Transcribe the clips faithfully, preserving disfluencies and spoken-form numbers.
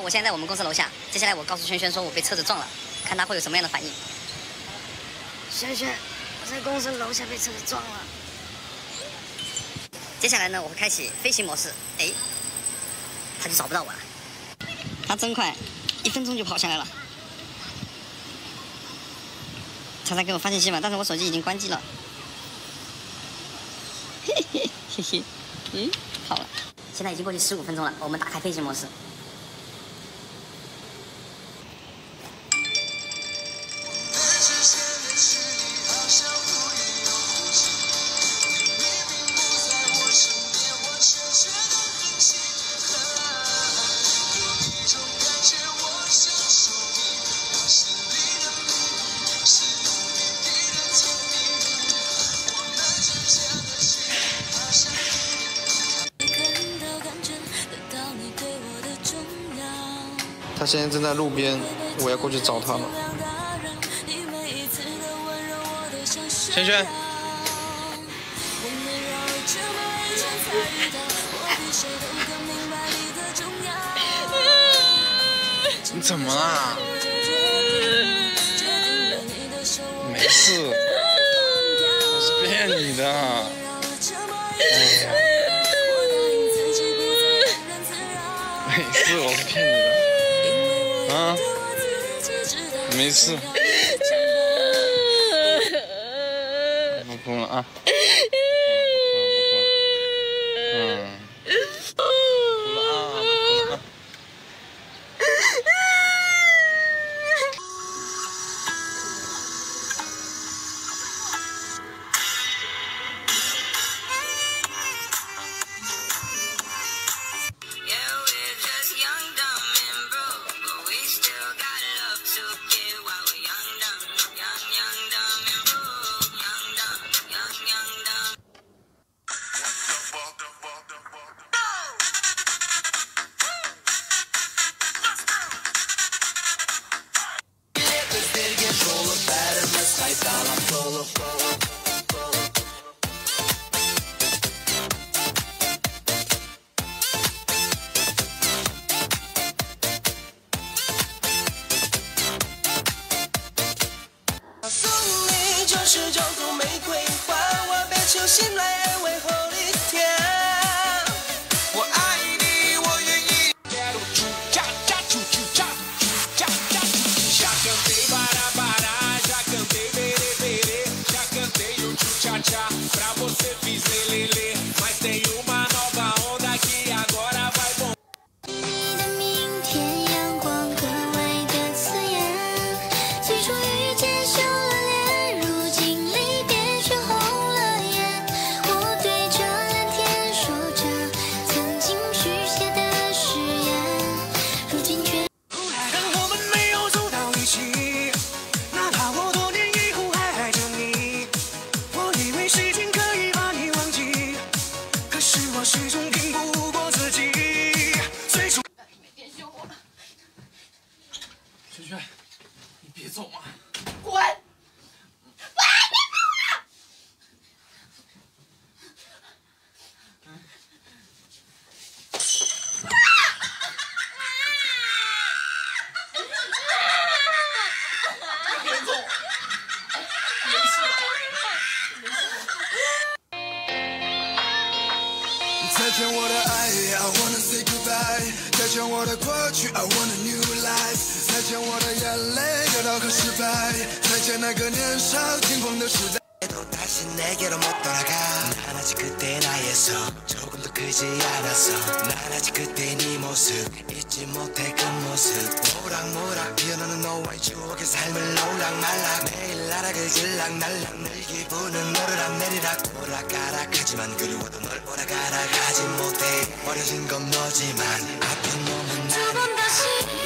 我现在在我们公司楼下，接下来我告诉轩轩说我被车子撞了，看他会有什么样的反应。轩轩，我在公司楼下被车子撞了。接下来呢，我会开启飞行模式，哎，他就找不到我了。他真快，一分钟就跑下来了。他在给我发信息嘛，但是我手机已经关机了。嘿嘿嘿嘿，嗯，好了。现在已经过去十五分钟了，我们打开飞行模式。 他现在正在路边，我要过去找他了。轩轩，你怎么啦？没事，我是骗你的。哎呀，没事，我是骗你的。啊，没事，不哭了啊，不哭了，嗯，不哭了啊，不哭了啊。 是种种玫瑰花，我被求心来安慰后一天。我爱你，我愿意。Já já já já já já cantei para para, já cantei bere bere, já cantei o cha cha, pra você fiz lelele, mas tem uma nova onda que agora vai bom. 轩轩，你别走嘛！ 滚！喂，别跑了！ 别走！没事，没事。 再见我的爱 ，I wanna say goodbye。再见我的过去 ，I want a new life。再见我的眼泪，得到和失败。再见那个年少轻狂的时代。 다시 내게로 못 돌아가 난 아직 그때 나에서 조금 더 크지 않았어 난 아직 그때 네 모습 잊지 못해 그 모습 모락모락 피어나는 너와의 추억의 삶을 올락말락 매일 나락을 질락날락 늘 기분은 오르락 내리락 오락가락 하지만 그리워도 널 오락가락 하지 못해 버려진 건 너지만 아픈 몸은 나니까 두 번 다시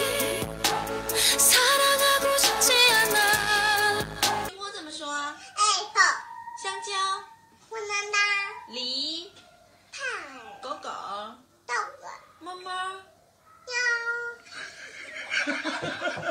사랑하고 싶지 않아 我怎么说？哎，香蕉， 我拿拿梨， 派狗狗， 豆子猫猫， 喵。